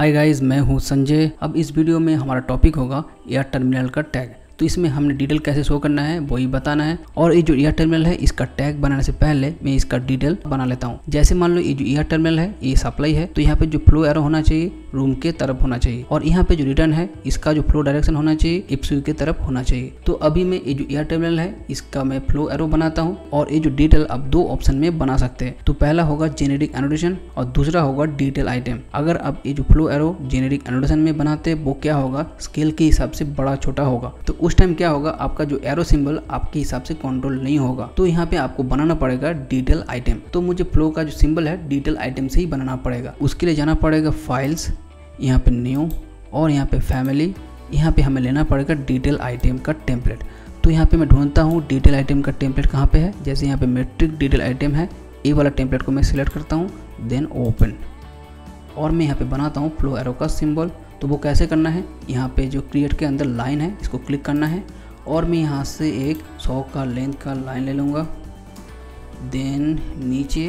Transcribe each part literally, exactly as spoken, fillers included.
Hi guys, मैं हूं संजय। अब इस वीडियो में हमारा टॉपिक होगा एयर टर्मिनल का टैग। तो इसमें हमने डिटेल कैसे शो करना है वही बताना है। और ये जो एयर टर्मिनल है इसका टैग बनाने से पहले मैं इसका डिटेल बना लेता हूँ। जैसे मान लो ये जो एयर टर्मिनल है ये सप्लाई है, तो यहाँ पे जो फ्लो एरो होना चाहिए रूम के तरफ होना चाहिए, और यहाँ पे जो रिटर्न है इसका जो फ्लो डायरेक्शन होना चाहिए इप्सू के तरफ होना चाहिए। तो अभी मैं ये जो एयर टर्मिनल है इसका मैं फ्लो एरो बनाता हूँ, और ये जो डिटेल आप दो ऑप्शन में बना सकते हैं। तो पहला होगा जेनेरिक एनोटेशन और दूसरा होगा डिटेल आइटम। अगर आप ये जो फ्लो एरो जेनेरिक एनोटेशन में बनाते वो क्या होगा, स्केल के हिसाब से बड़ा छोटा होगा, तो उस टाइम क्या होगा आपका जो एरो सिंबल आपके हिसाब से कंट्रोल नहीं होगा। तो यहाँ पे आपको बनाना पड़ेगा डिटेल आइटम। तो मुझे फ्लो का जो सिंबल है डिटेल आइटम से ही बनाना पड़ेगा। उसके लिए जाना पड़ेगा फाइल्स, यहाँ पे न्यू, और यहाँ पे फैमिली। यहाँ पे हमें लेना पड़ेगा डिटेल आइटम का टेम्पलेट। तो यहाँ पे मैं ढूंढता हूँ डिटेल आइटम का टेम्पलेट कहाँ पे है। जैसे यहाँ पे मेट्रिक डिटेल आइटम है, ये वाला टेम्पलेट को मैं सिलेक्ट करता हूँ, देन ओपन, और मैं यहाँ पे बनाता हूँ फ्लो एरो का सिंबल। तो वो कैसे करना है, यहाँ पे जो क्रिएट के अंदर लाइन है इसको क्लिक करना है, और मैं यहाँ से एक सौ का लेंथ का लाइन ले लूँगा, देन नीचे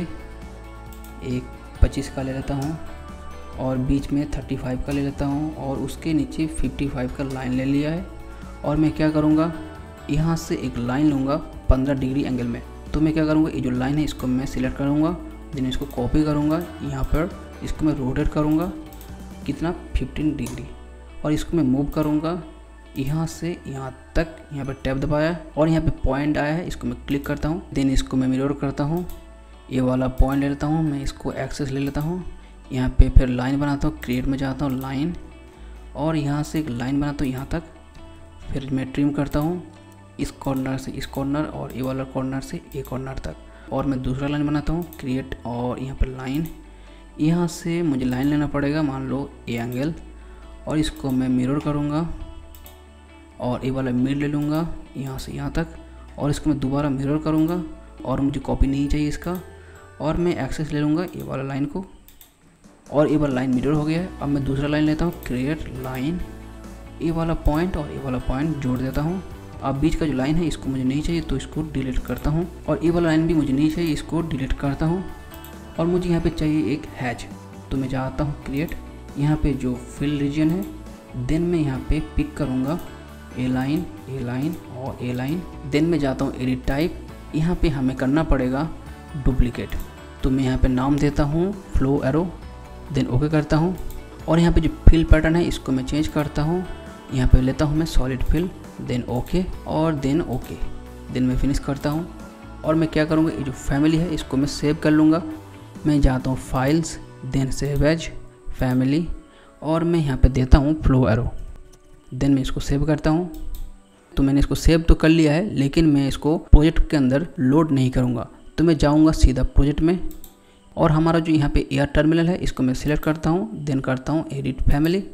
एक पच्चीस का ले लेता हूँ, और बीच में पैंतीस का ले लेता हूँ, और उसके नीचे पचपन का लाइन ले लिया है। और मैं क्या करूँगा, यहाँ से एक लाइन लूँगा पंद्रह डिग्री एंगल में। तो मैं क्या करूँगा, ये जो लाइन है इसको मैं सिलेक्ट करूँगा, देन इसको कॉपी करूँगा, यहाँ पर इसको मैं रोटेट करूँगा कितना पंद्रह डिग्री, और इसको मैं मूव करूँगा यहाँ से यहाँ तक। यहाँ पे टैब दबाया और यहाँ पे पॉइंट आया है, इसको मैं क्लिक करता हूँ, देन इसको मैं मिरर करता हूँ, ये वाला पॉइंट ले लेता हूँ, मैं इसको एक्सेस ले लेता हूँ। यहाँ पे फिर लाइन बनाता हूँ, क्रिएट में जाता हूँ लाइन, और यहाँ से एक लाइन बनाता हूँ यहाँ तक, फिर मैं ट्रिम करता हूँ इस कॉर्नर से इस कॉर्नर, और ये वाला कॉर्नर से एक कॉर्नर तक, और मैं दूसरा लाइन बनाता हूँ क्रिएट, और यहाँ पर लाइन, यहाँ से मुझे लाइन लेना पड़ेगा मान लो ए एंगल, और इसको मैं मिरर करूँगा, और ये वाला मिड ले लूँगा यहाँ से यहाँ तक, और इसको मैं दोबारा मिरर करूँगा, और मुझे कॉपी नहीं चाहिए इसका, और मैं एक्सेस ले लूँगा ये वाला लाइन को, और ये वाला लाइन मिरर हो गया है। अब मैं दूसरा लाइन लेता हूँ क्रिएट लाइन, ये वाला पॉइंट और ये वाला पॉइंट जोड़ देता हूँ। अब बीच का जो लाइन है इसको मुझे नहीं चाहिए तो इसको डिलीट करता हूँ, और ये वाला लाइन भी मुझे नहीं चाहिए, इसको डिलीट करता हूँ। और मुझे यहाँ पे चाहिए एक हैच, तो मैं जाता हूँ क्रिएट, यहाँ पे जो फिल रीजन है, देन मैं यहाँ पे पिक करूँगा ए लाइन ए लाइन और ए लाइन, देन मैं जाता हूँ एडिट टाइप। यहाँ पे हमें करना पड़ेगा डुप्लीकेट, तो मैं यहाँ पे नाम देता हूँ फ्लो एरो, देन ओके करता हूँ। और यहाँ पे जो फिल पैटर्न है इसको मैं चेंज करता हूँ, यहाँ पे लेता हूँ मैं सॉलिड फिल, देन ओके, और देन ओके, देन मैं फिनिश करता हूँ। और मैं क्या करूँगा, ये जो फैमिली है इसको मैं सेव कर लूँगा। मैं जाता हूँ files, then save as family, और मैं यहाँ पे देता हूँ फ्लो एरो, देन मैं इसको सेव करता हूँ। तो मैंने इसको सेव तो कर लिया है, लेकिन मैं इसको प्रोजेक्ट के अंदर लोड नहीं करूँगा। तो मैं जाऊँगा सीधा प्रोजेक्ट में, और हमारा जो यहाँ पे एयर टर्मिनल है इसको मैं सिलेक्ट करता हूँ, देन करता हूँ एडिट फैमिली,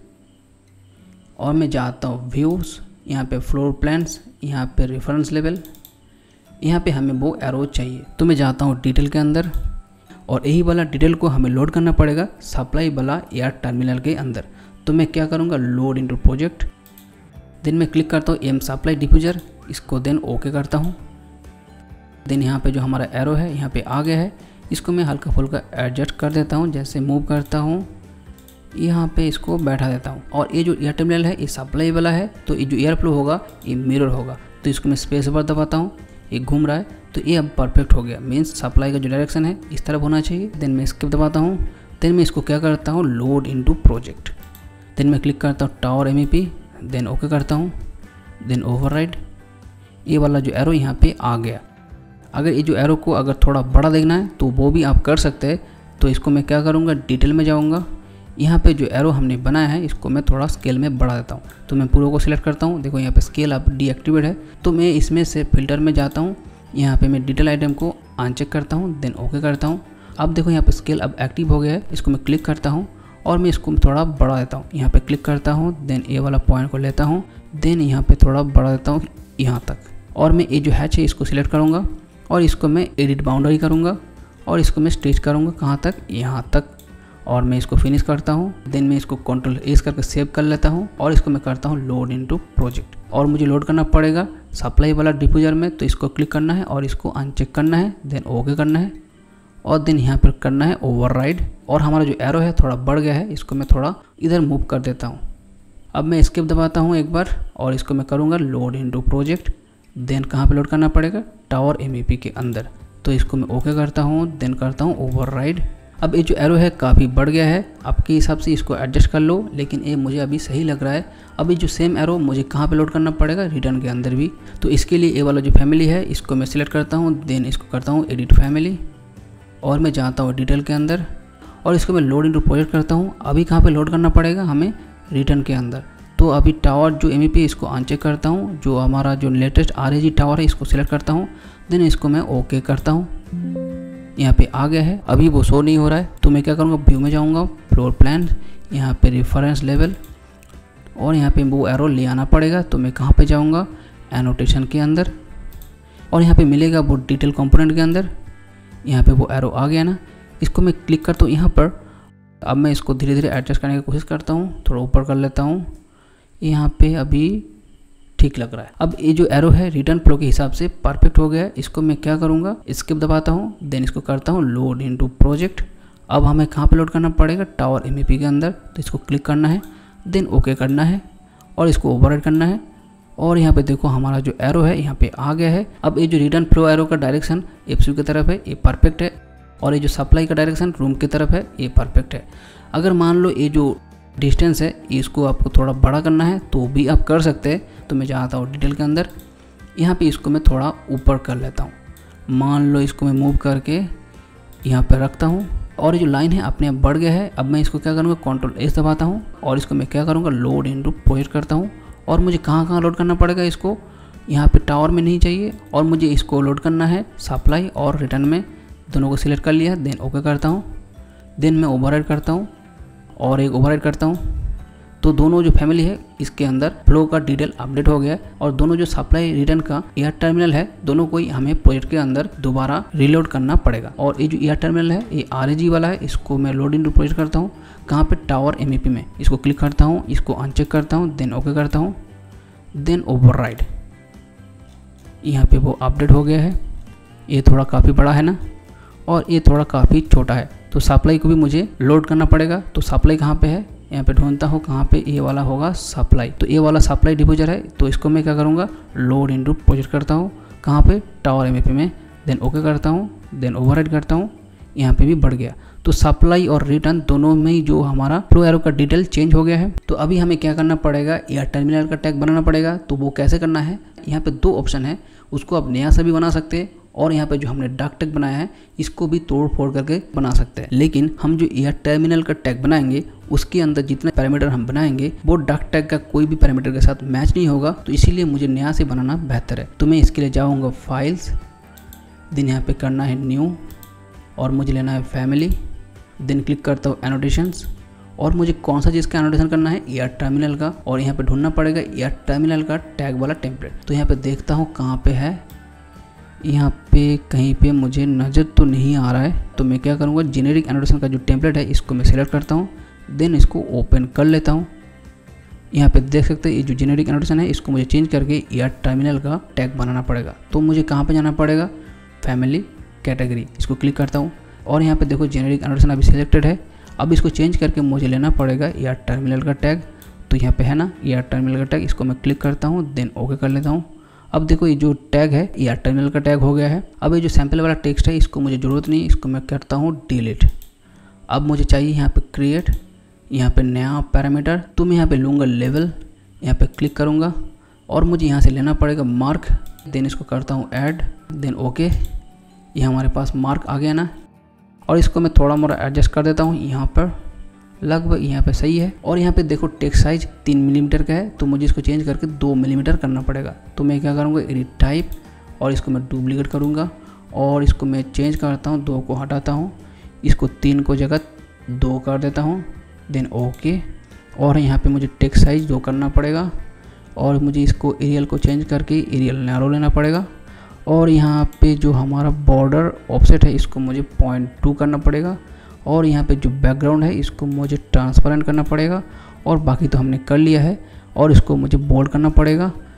और मैं जाता हूँ व्यूज़, यहाँ पे फ्लोर प्लान्स, यहाँ पे रेफरेंस लेवल, यहाँ पे हमें वो एरो चाहिए। तो मैं जाता हूँ डिटेल के अंदर, और यही वाला डिटेल को हमें लोड करना पड़ेगा सप्लाई वाला एयर टर्मिनल के अंदर। तो मैं क्या करूँगा, लोड इनटू प्रोजेक्ट, देन मैं क्लिक करता हूँ एम सप्लाई डिफ्यूजर, इसको देन ओके करता हूँ। देन यहाँ पे जो हमारा एरो है यहाँ पे आ गया है, इसको मैं हल्का फुल्का एडजस्ट कर देता हूँ, जैसे मूव करता हूँ यहाँ पे इसको बैठा देता हूँ। और ये जो एयर टर्मिनल है ये सप्लाई वाला है, तो ये जो एयर फ्लो होगा ये मिरर होगा। तो इसको मैं स्पेस बार दबाता हूँ, ये घूम रहा है, तो ये अब परफेक्ट हो गया, मीन्स सप्लाई का जो डायरेक्शन है इस तरफ होना चाहिए। देन मैं स्किप दबाता हूँ, देन मैं इसको क्या करता हूँ, लोड इनटू प्रोजेक्ट, देन मैं क्लिक करता हूँ tower M E P, then okay करता हूँ, देन ओवरराइड। ये वाला जो एरो यहाँ पे आ गया। अगर ये जो एरो को अगर थोड़ा बड़ा देखना है तो वो भी आप कर सकते हैं। तो इसको मैं क्या करूँगा, डिटेल में जाऊँगा, यहाँ पे जो एरो हमने बनाया है इसको मैं थोड़ा स्केल में बढ़ा देता हूँ। तो मैं पूरे को सिलेक्ट करता हूँ, देखो यहाँ पे स्केल अब डीएक्टिवेट है, तो मैं इसमें से फिल्टर में जाता हूँ, यहाँ पे मैं डिटेल आइटम को अनचेक करता हूँ, देन ओके करता हूँ। अब देखो यहाँ पे स्केल अब एक्टिव हो गया है, इसको मैं क्लिक करता हूँ, और मैं इसको थोड़ा बढ़ा देता हूँ। यहाँ पे क्लिक करता हूँ, देन ए वाला पॉइंट को लेता हूँ, देन यहाँ पे थोड़ा बढ़ा देता हूँ यहाँ तक, और मैं ये जो हैच है इसको सिलेक्ट करूँगा, और इसको मैं एडिट बाउंड्री करूँगा, और इसको मैं स्ट्रेच करूँगा कहाँ तक, यहाँ तक, और मैं इसको फिनिश करता हूँ। देन मैं इसको कंट्रोल एस करके सेव कर लेता हूँ, और इसको मैं करता हूँ लोड इनटू प्रोजेक्ट। और मुझे लोड करना पड़ेगा सप्लाई वाला डिफ्यूजर में, तो इसको क्लिक करना है और इसको अनचेक करना है, देन ओके करना है, और देन यहाँ पर करना है ओवरराइड। और हमारा जो एरो है थोड़ा बढ़ गया है, इसको मैं थोड़ा इधर मूव कर देता हूँ। अब मैं एस्केप दबाता हूँ एक बार और इसको मैं करूँगा लोड इनटू प्रोजेक्ट। देन कहाँ पे लोड करना पड़ेगा, टावर एमईपी के अंदर। तो इसको मैं ओके करता हूँ, देन करता हूँ ओवरराइड। अब ये जो एरो है काफ़ी बढ़ गया है, आपके हिसाब से इसको एडजस्ट कर लो, लेकिन ये मुझे अभी सही लग रहा है। अभी जो सेम एरो मुझे कहाँ पे लोड करना पड़ेगा, रिटर्न के अंदर भी। तो इसके लिए ये वाला जो फैमिली है इसको मैं सिलेक्ट करता हूँ, देन इसको करता हूँ एडिट फैमिली और मैं जाता हूँ डिटेल के अंदर और इसको मैं लोड इनटू प्रोजेक्ट करता हूँ। अभी कहाँ पे लोड करना पड़ेगा हमें, रिटर्न के अंदर। तो अभी टावर जो एमईपी इसको अनचेक करता हूँ, जो हमारा जो लेटेस्ट आरएजी टावर है इसको सिलेक्ट करता हूँ, देन इसको मैं ओके करता हूँ। यहाँ पे आ गया है, अभी वो शो नहीं हो रहा है। तो मैं क्या करूँगा, व्यू में जाऊँगा, फ्लोर प्लान, यहाँ पे रेफरेंस लेवल और यहाँ पे वो एरो ले आना पड़ेगा। तो मैं कहाँ पे जाऊँगा, एनोटेशन के अंदर और यहाँ पे मिलेगा वो डिटेल कंपोनेंट के अंदर। यहाँ पे वो एरो आ गया ना, इसको मैं क्लिक करता हूँ यहाँ पर। अब मैं इसको धीरे धीरे एडजस्ट करने की कोशिश करता हूँ, थोड़ा ऊपर कर लेता हूँ। यहाँ पे अभी ठीक लग रहा है। अब ये जो एरो है रिटर्न फ्लो के हिसाब से परफेक्ट हो गया है। इसको मैं क्या करूँगा, स्किप दबाता हूँ, देन इसको करता हूँ लोड इनटू प्रोजेक्ट। अब हमें कहाँ पे लोड करना पड़ेगा, टावर एमईपी के अंदर। तो इसको क्लिक करना है, देन ओके करना है और इसको ओवरराइड करना है। और यहाँ पे देखो हमारा जो एरो है यहाँ पे आ गया है। अब ये जो रिटर्न फ्लो एरो का डायरेक्शन एफसीयू की तरफ है, ये परफेक्ट है। और ये जो सप्लाई का डायरेक्शन रूम की तरफ है, ये परफेक्ट है। अगर मान लो ये जो डिस्टेंस है इसको आपको थोड़ा बड़ा करना है तो भी आप कर सकते हैं। तो मैं जाता हूँ डिटेल के अंदर, यहाँ पे इसको मैं थोड़ा ऊपर कर लेता हूँ। मान लो इसको मैं मूव करके यहाँ पे रखता हूँ और ये जो लाइन है अपने आप बढ़ गया है। अब मैं इसको क्या करूँगा, कंट्रोल एस दबाता हूँ और इसको मैं क्या करूँगा, लोड इनटू प्रोजेक्ट करता हूँ। और मुझे कहाँ कहाँ लोड करना पड़ेगा इसको, यहाँ पे टावर में नहीं चाहिए और मुझे इसको लोड करना है सप्लाई और रिटर्न में, दोनों को सिलेक्ट कर लिया। देन ओके करता हूँ, देन मैं ओवरराइड करता हूँ और एक ओवरराइड करता हूँ। तो दोनों जो फैमिली है इसके अंदर फ्लो का डिटेल अपडेट हो गया है। और दोनों जो सप्लाई रिटर्न का एयर टर्मिनल है, दोनों को ही हमें प्रोजेक्ट के अंदर दोबारा रीलोड करना पड़ेगा। और ये जो एयर टर्मिनल है ये आरएजी वाला है, इसको मैं लोड इनटू प्रोजेक्ट करता हूँ। कहाँ पे, टावर एमईपी में। इसको क्लिक करता हूँ, इसको अनचेक करता हूँ, देन ओके करता हूँ, देन ओवरराइड। यहाँ पे वो अपडेट हो गया है। ये थोड़ा काफ़ी बड़ा है ना, और ये थोड़ा काफ़ी छोटा है। तो सप्लाई को भी मुझे लोड करना पड़ेगा। तो सप्लाई कहाँ पे है, यहाँ पे ढूंढता हूँ कहाँ पे, ये वाला होगा सप्लाई। तो ये वाला सप्लाई डिफ्यूजर है, तो इसको मैं क्या करूँगा, लोड इनटू प्रोजेक्ट करता हूँ। कहाँ पे, टावर एमईपी में। देन ओके करता हूँ, देन ओवरराइड करता हूँ। यहाँ पे भी बढ़ गया। तो सप्लाई और रिटर्न दोनों में ही जो हमारा फ्लो एरो का डिटेल चेंज हो गया है। तो अभी हमें क्या करना पड़ेगा, एयर टर्मिनल का टैग बनाना पड़ेगा। तो वो कैसे करना है, यहाँ पे दो ऑप्शन है, उसको आप नया सा भी बना सकते हैं और यहाँ पे जो हमने डार्क टैग बनाया है इसको भी तोड़ फोड़ करके बना सकते हैं। लेकिन हम जो एयर टर्मिनल का टैग बनाएंगे उसके अंदर जितने पैरामीटर हम बनाएंगे वो डार्क टैग का कोई भी पैरामीटर के साथ मैच नहीं होगा। तो इसीलिए मुझे नया से बनाना बेहतर है। तो मैं इसके लिए जाऊँगा फाइल्स, देन यहाँ पे करना है न्यू और मुझे लेना है फैमिली। देन क्लिक करता हूँ एनोटेशंस और मुझे कौन सा चीज़ का एनोटेशन करना है, एयर टर्मिनल का। और यहाँ पे ढूंढना पड़ेगा एयर टर्मिनल का टैग वाला टेम्पलेट। तो यहाँ पे देखता हूँ कहाँ पे है, यहाँ पे कहीं पे मुझे नज़र तो नहीं आ रहा है। तो मैं क्या करूँगा, जेनेरिक एनोटेशन का जो टेम्पलेट है इसको मैं सिलेक्ट करता हूँ, देन इसको ओपन कर लेता हूँ। यहाँ पे देख सकते हैं ये जो जेनेरिक एनोटेशन है इसको मुझे चेंज करके एयर टर्मिनल का टैग बनाना पड़ेगा। तो मुझे कहाँ पे जाना पड़ेगा, फैमिली कैटेगरी, इसको क्लिक करता हूँ और यहाँ पे देखो जेनेरिक एनोटेशन अभी सिलेक्टेड है। अब इसको चेंज करके मुझे लेना पड़ेगा एयर टर्मिनल का टैग। तो यहाँ पे है ना एयर टर्मिनल का टैग, इसको मैं क्लिक करता हूँ, देन ओके कर लेता हूँ। अब देखो ये जो टैग है एयर टर्मिनल का टैग हो गया है। अब ये जो सैंपल वाला टेक्स्ट है इसको मुझे ज़रूरत नहीं, इसको मैं करता हूँ डिलीट। अब मुझे चाहिए यहाँ पे क्रिएट, यहाँ पे नया पैरामीटर। तो मैं यहाँ पे लूँगा लेवल, यहाँ पे क्लिक करूँगा और मुझे यहाँ से लेना पड़ेगा मार्क। देन इसको करता हूँ ऐड, देन ओके। ये हमारे पास मार्क आ गया ना, और इसको मैं थोड़ा मोड़ा एडजस्ट कर देता हूँ यहाँ पर, लगभग यहाँ पे सही है। और यहाँ पे देखो टेक्स्ट साइज तीन मिलीमीटर का है, तो मुझे इसको चेंज करके दो मिलीमीटर करना पड़ेगा। तो मैं क्या करूँगा, एडिट टाइप और इसको मैं डुप्लीकेट करूँगा और इसको मैं चेंज करता हूँ, दो को हटाता हूँ, इसको तीन को जगह दो कर देता हूँ, देन ओके। और यहाँ पे मुझे टेक्स्ट साइज दो करना पड़ेगा और मुझे इसको एरियल को चेंज करके एरियल नैरो लेना पड़ेगा। और यहाँ पे जो हमारा बॉर्डर ऑफसेट है इसको मुझे पॉइंट टू करना पड़ेगा। और यहाँ पे जो बैकग्राउंड है इसको मुझे ट्रांसपेरेंट करना पड़ेगा। और बाकी तो हमने कर लिया है। और इसको मुझे बोल्ड करना पड़ेगा,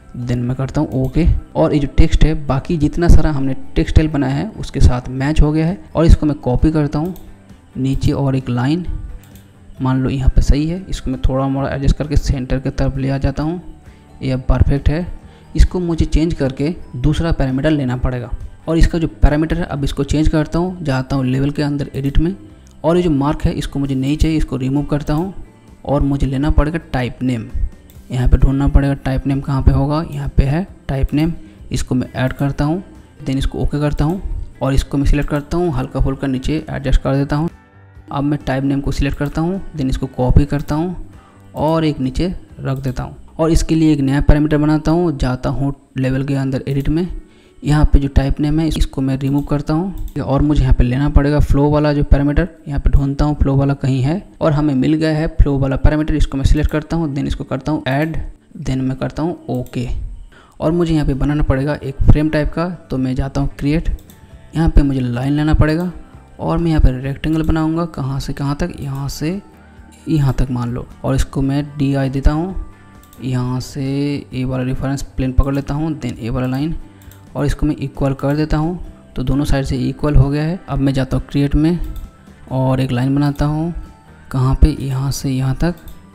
देन मैं करता हूँ ओके। और ये जो टेक्स्ट है बाकी जितना सारा हमने टेक्स्ट स्टाइल बनाया है उसके साथ मैच हो गया है। और इसको मैं कॉपी करता हूँ नीचे और एक लाइन मान लो यहाँ पे सही है, इसको मैं थोड़ा मोड़ा एडजस्ट करके सेंटर की तरफ ले आ जाता हूँ। ये अब परफेक्ट है। इसको मुझे चेंज करके दूसरा पैरामीटर लेना पड़ेगा और इसका जो पैरामीटर है अब इसको चेंज करता हूँ, जाता हूँ लेवल के अंदर एडिट में और ये जो मार्क है इसको मुझे नहीं चाहिए, इसको रिमूव करता हूँ और मुझे लेना पड़ेगा टाइप नेम। यहाँ पे ढूंढना पड़ेगा टाइप नेम कहाँ पे होगा, यहाँ पे है टाइप नेम। इसको मैं ऐड करता हूँ, देन इसको ओके करता हूँ और इसको मैं सिलेक्ट करता हूँ, हल्का फुल्का नीचे एडजस्ट कर देता हूँ। अब मैं टाइप नेम को सिलेक्ट करता हूँ, देन इसको कॉपी करता हूँ और एक नीचे रख देता हूँ और इसके लिए एक नया पैरामीटर बनाता हूँ। जाता हूँ लेवल के अंदर एडिट में, यहाँ पे जो टाइप नेम है इसको मैं रिमूव करता हूँ और मुझे यहाँ पे लेना पड़ेगा फ्लो वाला जो पैरामीटर। यहाँ पे ढूंढता हूँ फ्लो वाला कहीं है और हमें मिल गया है फ्लो वाला पैरामीटर। इसको मैं सिलेक्ट करता हूँ, देन इसको करता हूँ ऐड, देन मैं करता हूँ ओके। और मुझे यहाँ पे बनाना पड़ेगा एक फ्रेम टाइप का, तो मैं जाता हूँ क्रिएट, यहाँ पे मुझे लाइन लेना पड़ेगा और मैं यहाँ पे रेक्टेंगल बनाऊँगा। कहाँ से कहाँ तक, यहाँ से यहाँ तक मान लो। और इसको मैं डी आई देता हूँ, यहाँ से ए वाला रेफरेंस प्लेन पकड़ लेता हूँ, देन ए वाला लाइन और इसको मैं इक्वल कर देता हूँ। तो दोनों साइड से इक्वल हो गया है। अब मैं जाता हूँ क्रिएट में और एक लाइन बनाता हूँ, कहाँ पे, यहाँ से यहाँ तक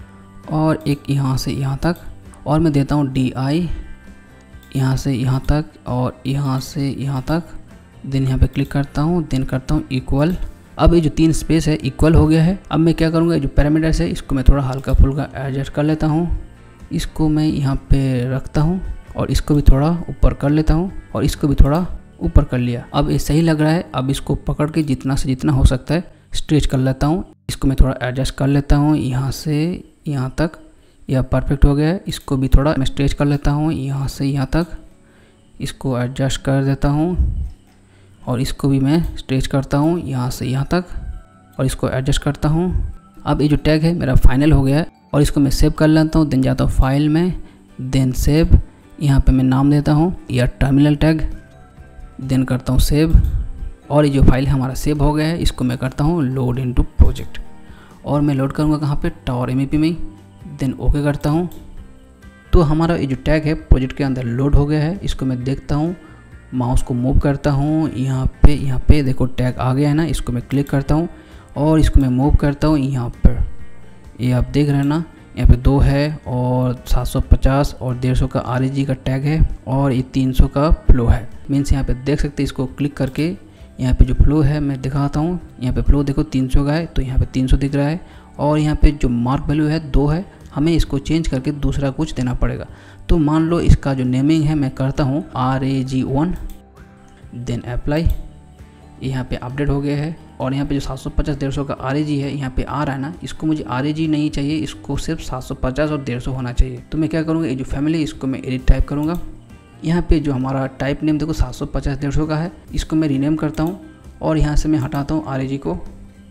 और एक यहाँ से यहाँ तक और मैं देता हूँ डी आई, यहाँ से यहाँ तक और यहाँ से यहाँ तक। देन यहाँ पे क्लिक करता हूँ, देन करता हूँ इक्वल। अब ये जो तीन स्पेस है इक्वल हो गया है। अब मैं क्या करूँगा, जो पैरामीटर्स है इसको मैं थोड़ा हल्का फुल्का एडजस्ट कर लेता हूँ। इसको मैं यहाँ पे रखता हूँ और इसको भी थोड़ा ऊपर कर लेता हूँ और इसको भी थोड़ा ऊपर कर लिया। अब ये सही लग रहा है। अब इसको पकड़ के जितना से जितना हो सकता है स्ट्रेच कर लेता हूँ। इसको मैं थोड़ा एडजस्ट कर लेता हूँ यहाँ से यहाँ तक। यह परफेक्ट हो गया है। इसको भी थोड़ा मैं स्ट्रेच कर लेता हूँ यहाँ से यहाँ तक। इसको एडजस्ट कर देता हूँ और इसको भी मैं स्ट्रेच करता हूँ यहाँ से यहाँ तक और इसको एडजस्ट करता हूँ। अब ये जो टैग है मेरा फाइनल हो गया है और इसको मैं सेव कर लेता हूँ। देन जाता हूँ फाइल में, देन सेव। यहाँ पे मैं नाम देता हूँ या टर्मिनल टैग, देन करता हूँ सेव। और ये जो फाइल हमारा सेव हो गया है इसको मैं करता हूँ लोड इनटू प्रोजेक्ट और मैं लोड करूँगा कहाँ पे, टावर एम ई पी में। देन ओके करता हूँ। तो हमारा ये जो टैग है प्रोजेक्ट के अंदर लोड हो गया है। इसको मैं देखता हूँ, माउस को मूव करता हूँ, यहाँ पे यहाँ पे देखो टैग आ गया है ना। इसको मैं क्लिक करता हूँ और इसको मैं मूव करता हूँ यहाँ पर। ये आप देख रहे हैं ना, यहाँ पे दो है और सात सौ पचास और डेढ़ सौ का आर ई जी का टैग है और ये तीन सौ का फ्लो है। मीन्स यहाँ पे देख सकते हैं, इसको क्लिक करके यहाँ पे जो फ्लो है मैं दिखाता हूँ। यहाँ पे फ्लो देखो तीन सौ का है, तो यहाँ पे तीन सौ दिख रहा है और यहाँ पे जो मार्क वैल्यू है दो है। हमें इसको चेंज करके दूसरा कुछ देना पड़ेगा। तो मान लो इसका जो नेमिंग है मैं करता हूँ R A G one, then apply. यहाँ पे अपडेट हो गया है और यहाँ पे जो सात सौ पचास डेढ़ सौ का आर ए जी है यहाँ पे आ रहा है ना, इसको मुझे आर ए जी नहीं चाहिए, इसको सिर्फ सात सौ पचास और डेढ़ सौ होना चाहिए। तो मैं क्या करूँगा, ये जो फैमिली इसको मैं एडिट टाइप करूँगा। यहाँ पे जो हमारा टाइप नेम देखो सात सौ पचास डेढ़ सौ का है, इसको मैं रीनेम करता हूँ और यहाँ से मैं हटाता हूँ आर ए जी को,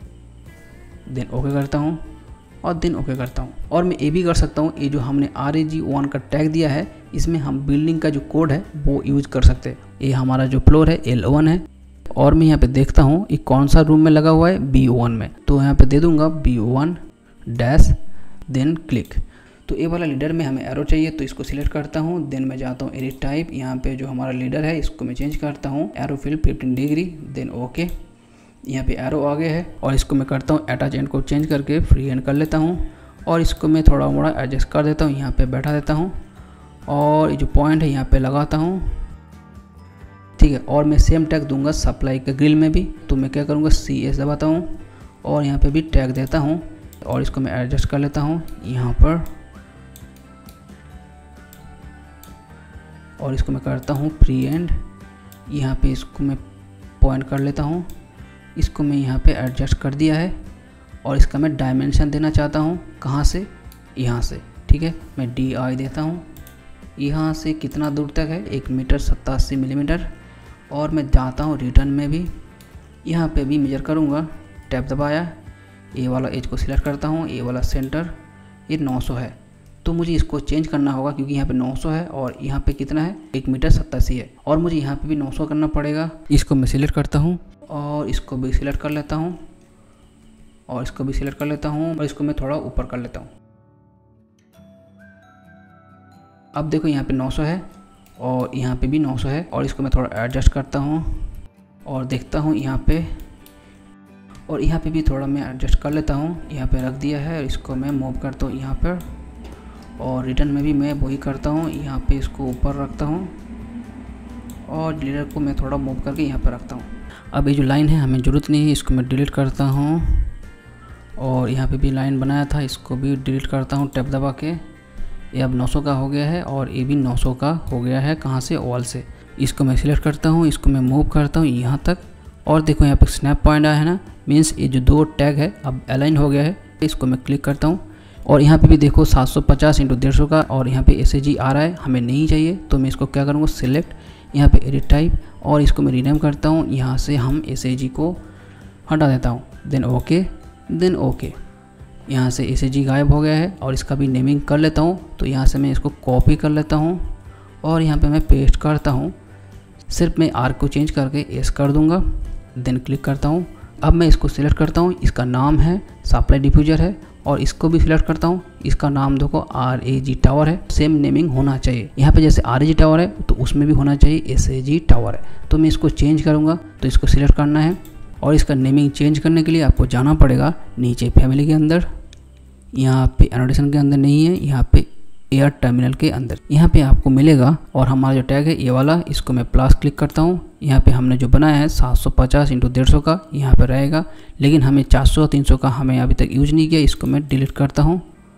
देन ओके करता हूँ और देन ओके करता हूँ। और मैं ये भी कर सकता हूँ, ये जो हमने आर ए जी वन का टैग दिया है इसमें हम बिल्डिंग का जो कोड है वो यूज कर सकते हैं। ये हमारा जो फ्लोर है एल वन है और मैं यहाँ पे देखता हूँ ये कौन सा रूम में लगा हुआ है, बी वन में। तो यहाँ पे दे दूंगा B one dash, then click. तो ये वाला लीडर में हमें एरो चाहिए, तो इसको सिलेक्ट करता हूँ। देन मैं जाता हूँ एडिट टाइप, यहाँ पे जो हमारा लीडर है इसको मैं चेंज करता हूँ arrow fill fifteen degree, then okay. यहाँ पे एरो आ गया है और इसको मैं करता हूँ अटैच एंड को चेंज करके फ्री एंड कर लेता हूँ और इसको मैं थोड़ा मोड़ा एडजस्ट कर देता हूँ, यहाँ पे बैठा देता हूँ और ये जो पॉइंट है यहाँ पे लगाता हूँ, ठीक है। और मैं सेम टैग दूंगा सप्लाई के ग्रिल में भी। तो मैं क्या करूँगा, सी एस दबाता हूँ और यहाँ पे भी टैग देता हूँ और इसको मैं एडजस्ट कर लेता हूँ यहाँ पर और इसको मैं करता हूँ फ्री एंड। यहाँ पे इसको मैं पॉइंट कर लेता हूँ, इसको मैं यहाँ पे एडजस्ट कर दिया है और इसका मैं डायमेंशन देना चाहता हूँ, कहाँ से, यहाँ से, ठीक है। मैं डी आई देता हूँ, यहाँ से कितना दूर तक है, एक मीटर सत्तासी मिलीमीटर। और मैं जाता हूँ रिटर्न में भी, यहाँ पे भी मेजर करूँगा, टैब दबाया, ए वाला एज को सिलेक्ट करता हूँ, ए वाला सेंटर, ये नौ सौ है। तो मुझे इसको चेंज करना होगा क्योंकि यहाँ पे नौ सौ है और यहाँ पे कितना है, एक मीटर सत्तासी है और मुझे यहाँ पे भी नौ सौ करना पड़ेगा। इसको मैं सिलेक्ट करता हूँ और इसको भी सिलेक्ट कर लेता हूँ और इसको भी सिलेक्ट कर लेता हूँ और इसको मैं थोड़ा ऊपर कर लेता हूँ। अब देखो यहाँ पे नौ सौ है और यहाँ पे भी नौ सौ है, और इसको मैं थोड़ा एडजस्ट करता हूँ और देखता हूँ यहाँ पे, और यहाँ पे भी थोड़ा मैं एडजस्ट कर लेता हूँ। यहाँ पे रख दिया है और इसको मैं मूव करता हूँ यहाँ पर, और रिटर्न में भी मैं वही करता हूँ। यहाँ पे इसको ऊपर रखता हूँ और डिलीटर को मैं थोड़ा मूव करके यहाँ पर रखता हूँ। अब ये जो लाइन है हमें ज़रूरत नहीं है, इसको मैं डिलीट करता हूँ। और यहाँ पे भी लाइन बनाया था, इसको भी डिलीट करता हूँ टैब दबा के। ये अब नौ सौ का हो गया है और ये भी नौ सौ का हो गया है। कहाँ से? ऑल से। इसको मैं सिलेक्ट करता हूँ, इसको मैं मूव करता हूँ यहाँ तक, और देखो यहाँ पे स्नैप पॉइंट आया है ना, मीन्स ये जो दो टैग है अब अलाइन हो गया है। इसको मैं क्लिक करता हूँ और यहाँ पे भी देखो सात सौ पचास इंटू डेढ़ सौ का, और यहाँ पे एस ए जी आ रहा है, हमें नहीं चाहिए। तो मैं इसको क्या करूँगा, सिलेक्ट, यहाँ पे एडिट टाइप, और इसको मैं रीनेम करता हूँ। यहाँ से हम एस ए जी को हटा देता हूँ, देन ओके, देन ओके। यहाँ से एस ए जी गायब हो गया है और इसका भी नेमिंग कर लेता हूँ। तो यहाँ से मैं इसको कॉपी कर लेता हूँ और यहाँ पे मैं पेस्ट करता हूँ। सिर्फ मैं आर को चेंज करके एस कर दूँगा, देन क्लिक करता हूँ। अब मैं इसको सिलेक्ट करता हूँ, इसका नाम है सप्लाई डिफ्यूजर है, और इसको भी सिलेक्ट करता हूँ। इसका नाम देखो आर ए जी टावर है, सेम नेमिंग होना चाहिए। यहाँ पे जैसे आर ए जी टावर है तो उसमें भी होना चाहिए एस ए जी टावर है। तो मैं इसको चेंज करूँगा, तो इसको सिलेक्ट करना है, और इसका नेमिंग चेंज करने के लिए आपको जाना पड़ेगा नीचे फैमिली के अंदर। यहाँ पे एनोटेशन के अंदर नहीं है, यहाँ पे एयर टर्मिनल के अंदर यहाँ पे आपको मिलेगा। और हमारा जो टैग है ये वाला, इसको मैं प्लस क्लिक करता हूँ। यहाँ पे हमने जो बनाया है सात सौ पचास इंटू डेढ़ सौ का यहाँ पे रहेगा, लेकिन हमें चार सौ तीन सौ का हमें अभी तक यूज नहीं किया। इसको मैं डिलीट करता हूँ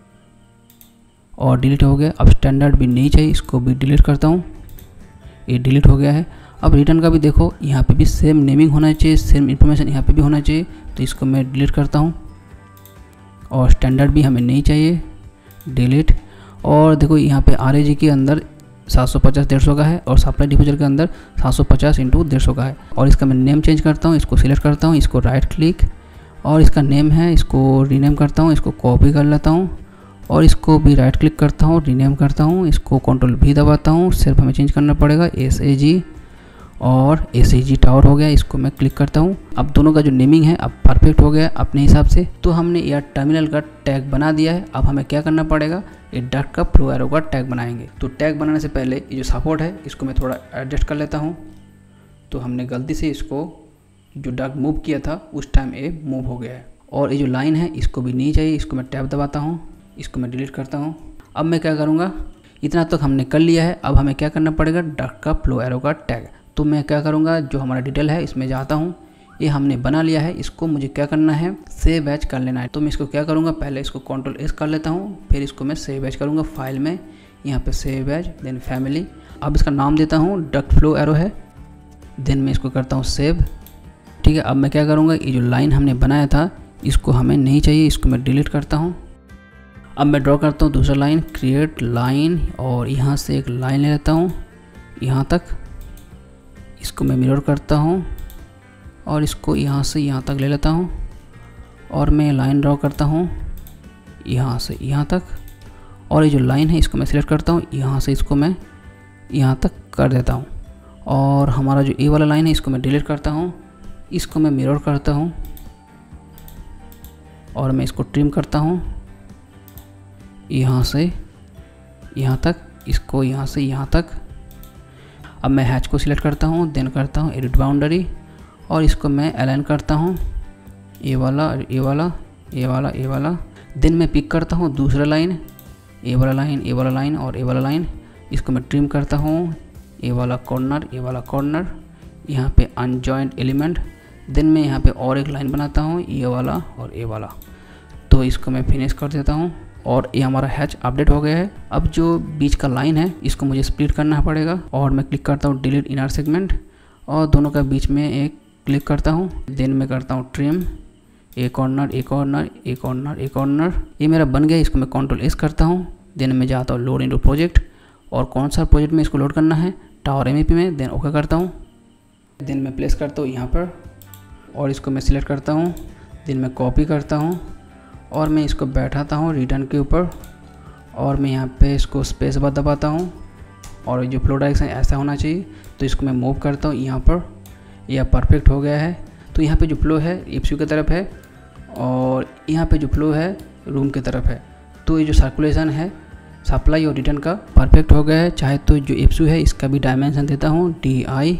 और डिलीट हो गया। अब स्टैंडर्ड भी नहीं चाहिए, इसको भी डिलीट करता हूँ, ये डिलीट हो गया है। अब रिटर्न का भी देखो, यहाँ पे भी सेम नेमिंग होना चाहिए, सेम इन्फॉर्मेशन यहाँ पे भी होना चाहिए। तो इसको मैं डिलीट करता हूँ, और स्टैंडर्ड भी हमें नहीं चाहिए, डिलीट। और देखो यहाँ पे आर ए जी के अंदर सात सौ पचास डेढ़ सौ का है, और सप्लाई डिफ्यूजर के अंदर सात सौ पचास इंटू डेढ़ सौ का है। और इसका मैं नेम चेंज करता हूँ, इसको सिलेक्ट करता हूँ, इसको राइट क्लिक, और इसका नेम है, इसको रीनेम करता हूँ, इसको कॉपी कर लेता हूँ, और इसको भी राइट क्लिक करता हूँ, रीनेम करता हूँ, इसको कंट्रोल भी दबाता हूँ। सिर्फ हमें चेंज करना पड़ेगा एस ए जी, और एस ए जी टावर हो गया। इसको मैं क्लिक करता हूँ। अब दोनों का जो नेमिंग है अब परफेक्ट हो गया अपने हिसाब से। तो हमने एयर टर्मिनल का टैग बना दिया है। अब हमें क्या करना पड़ेगा, ये डॉट का फ्लो एरो का टैग बनाएंगे। तो टैग बनाने से पहले ये जो सपोर्ट है इसको मैं थोड़ा एडजस्ट कर लेता हूँ। तो हमने गलती से इसको जो डॉट मूव किया था उस टाइम ये मूव हो गया है। और ये जो लाइन है इसको भी नहीं चाहिए, इसको मैं टैब दबाता हूँ, इसको मैं डिलीट करता हूँ। अब मैं क्या करूँगा, इतना तक हमने कर लिया है। अब हमें क्या करना पड़ेगा, डॉट का फ्लो एरो का टैग। तो मैं क्या करूँगा, जो हमारा डिटेल है इसमें जाता हूँ, ये हमने बना लिया है, इसको मुझे क्या करना है, सेव एज कर लेना है। तो मैं इसको क्या करूँगा, पहले इसको कंट्रोल एस कर लेता हूँ, फिर इसको मैं सेव एज करूँगा फाइल में, यहाँ पे सेव एज, देन फैमिली। अब इसका नाम देता हूँ डॉट फ्लो एरो है, देन मैं इसको करता हूँ सेव। ठीक है, अब मैं क्या करूँगा, ये जो लाइन हमने बनाया था इसको हमें नहीं चाहिए, इसको मैं डिलीट करता हूँ। अब मैं ड्रॉ करता हूँ दूसरा लाइन, क्रिएट लाइन, और यहाँ से एक लाइन ले लेता हूँ यहाँ तक, इसको मैं मिरर करता हूँ और इसको यहाँ से यहाँ तक ले लेता हूँ, और मैं लाइन ड्रॉ करता हूँ यहाँ से यहाँ तक। और ये जो लाइन है इसको मैं सिलेक्ट करता हूँ, यहाँ से इसको मैं यहाँ तक कर देता हूँ। और हमारा जो ए वाला लाइन है इसको मैं डिलीट करता हूँ, इसको मैं मिरर करता हूँ, और मैं इसको ट्रिम करता हूँ यहाँ से यहाँ तक, इसको यहाँ से यहाँ तक। अब मैं हैच को सिलेक्ट करता हूँ, देन करता हूँ एडिट बाउंड्री, और इसको मैं अलाइन करता हूँ, ए वाला ए वाला ए वाला ए वाला। देन मैं पिक करता हूँ दूसरा लाइन, ए वाला लाइन ए वाला लाइन और ए वाला लाइन, इसको मैं ट्रिम करता हूँ, ए वाला कॉर्नर ए वाला कॉर्नर, यहाँ पे अनजॉइंट एलिमेंट। देन मैं यहाँ पे और एक लाइन बनाता हूँ, ए वाला और ए वाला। तो इसको मैं फिनिश कर देता हूँ, और ये हमारा हैच अपडेट हो गया है। अब जो बीच का लाइन है इसको मुझे स्प्लिट करना पड़ेगा, और मैं क्लिक करता हूँ डिलीट इनर सेगमेंट, और दोनों का बीच में एक क्लिक करता हूँ। देन मैं करता हूँ ट्रिम, एक कॉर्नर एक कॉर्नर एक कॉर्नर एक कॉर्नर। ये मेरा बन गया, इसको मैं कंट्रोल एस करता हूँ। देन मैं जाता हूँ लोड इनटू प्रोजेक्ट, और कौन सा प्रोजेक्ट में इसको लोड करना है, टावर एम ई पी में। देन ओके करता हूँ, देन मैं प्लेस करता हूँ यहाँ पर, और इसको मैं सिलेक्ट करता हूँ। देन मैं कॉपी करता हूँ और मैं इसको बैठाता हूँ रिटर्न के ऊपर, और मैं यहाँ पे इसको स्पेस बार दबाता हूँ, और जो फ्लो डायरेक्शन ऐसा होना चाहिए। तो इसको मैं मूव करता हूँ यहाँ पर, यह परफेक्ट हो गया है। तो यहाँ पे जो फ्लो है एफसीयू की तरफ है, और यहाँ पे जो फ्लो है रूम की तरफ है। तो ये जो सर्कुलेशन है सप्लाई और रिटर्न का परफेक्ट हो गया है। चाहे तो जो एफ यू है इसका भी डायमेंशन देता हूँ डी आई,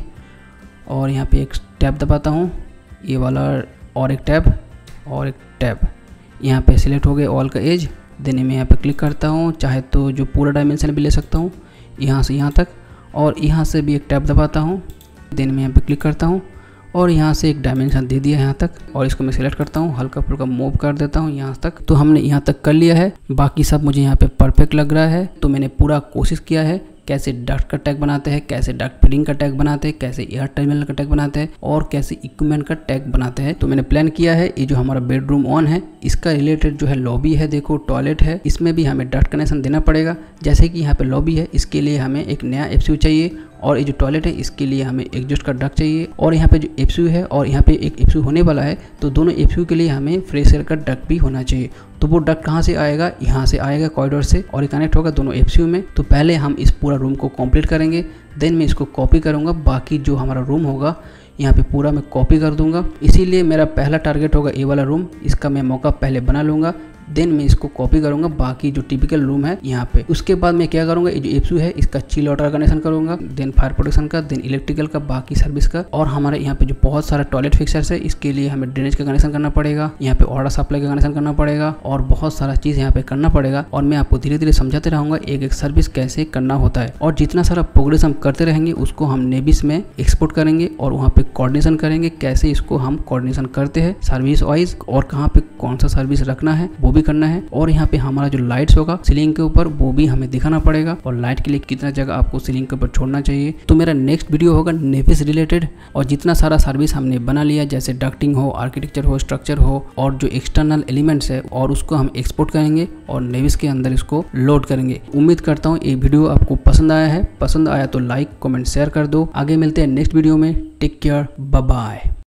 और यहाँ पे एक टैब दबाता हूँ, ये वाला और एक टैब और एक टैब, यहाँ पे सिलेक्ट हो गया ऑल का एज। देन मैं यहाँ पे क्लिक करता हूँ, चाहे तो जो पूरा डायमेंशन भी ले सकता हूँ यहाँ से यहाँ तक, और यहाँ से भी एक टैब दबाता हूँ। देन मैं यहाँ पे क्लिक करता हूँ और यहाँ से एक डायमेंशन दे दिया यहाँ तक, और इसको मैं सिलेक्ट करता हूँ, हल्का फुल्का मूव कर देता हूँ यहाँ तक। तो हमने यहाँ तक कर लिया है, बाकी सब मुझे यहाँ पे परफेक्ट लग रहा है। तो मैंने पूरा कोशिश किया है कैसे डक्ट का टैग बनाते हैं, कैसे डक्ट फीडिंग का टैग बनाते हैं, कैसे एयर टर्मिनल का टैग बनाते हैं, और कैसे इक्विपमेंट का टैग बनाते हैं। तो मैंने प्लान किया है ये जो हमारा बेडरूम वन है इसका रिलेटेड जो है लॉबी है, देखो टॉयलेट है, इसमें भी हमें डक्ट कनेक्शन देना पड़ेगा। जैसे कि यहाँ पे लॉबी है इसके लिए हमें एक नया एफ यू चाहिए, और ये जो टॉयलेट है इसके लिए हमें एग्जॉस्ट का डक्ट चाहिए, और यहाँ पे जो एफ यू है और यहाँ पे एक एफ यू होने वाला है, तो दोनों एफ यू के लिए हमें फ्रेश एयर का डक्ट भी होना चाहिए। तो वो डक्ट कहाँ से आएगा, यहाँ से आएगा कॉरिडोर से, और ये कनेक्ट होगा दोनों एफ यू में। तो पहले हम इस पूरा रूम को कंप्लीट करेंगे, देन मैं इसको कॉपी करूँगा, बाकी जो हमारा रूम होगा यहाँ पे पूरा मैं कॉपी कर दूंगा। इसीलिए मेरा पहला टारगेट होगा ये वाला रूम, इसका मैं मौका पहले बना लूँगा, देन मैं इसको कॉपी करूंगा बाकी जो टिपिकल रूम है यहाँ पे। उसके बाद मैं क्या करूंगा, ये जो एफ यू है इसका चिल वाटर कनेक्शन करूंगा, देन फायर प्रोटेक्शन का, देन इलेक्ट्रिकल का, बाकी सर्विस का, और हमारे यहाँ पे जो बहुत सारा टॉयलेट फिक्सर्स है इसके लिए हमें ड्रेनेज का कनेक्शन करना पड़ेगा, यहाँ पे वाटर सप्लाई का कनेक्शन करना पड़ेगा, और बहुत सारा चीज़ यहाँ पे करना पड़ेगा। और मैं आपको धीरे धीरे समझाते रहूँगा एक एक सर्विस कैसे करना होता है, और जितना सारा प्रोग्रेस हम करते रहेंगे उसको हम नेविस में एक्सपोर्ट करेंगे, और वहाँ पे कोऑर्डिनेशन करेंगे कैसे इसको हम कोऑर्डिनेशन करते हैं सर्विस वाइज, और कहाँ पे कौन सा सर्विस रखना है वो भी करना है। और यहाँ पे हमारा जो लाइट्स होगा सीलिंग के ऊपर वो भी हमें दिखाना पड़ेगा, और लाइट के लिए कितना जगह आपको सीलिंग के ऊपर छोड़ना चाहिए। तो मेरा नेक्स्ट वीडियो होगा नेविस रिलेटेड, और जितना सारा सर्विस हमने बना लिया जैसे डक्टिंग हो, आर्किटेक्चर हो, स्ट्रक्चर हो, और जो एक्सटर्नल एलिमेंट्स है, और उसको हम एक्सपोर्ट करेंगे और नेविस के अंदर इसको लोड करेंगे। उम्मीद करता हूँ ये वीडियो आपको पसंद आया है, पसंद आया तो लाइक कमेंट शेयर कर दो। आगे मिलते हैं नेक्स्ट वीडियो में, टेक केयर, बाय बाय।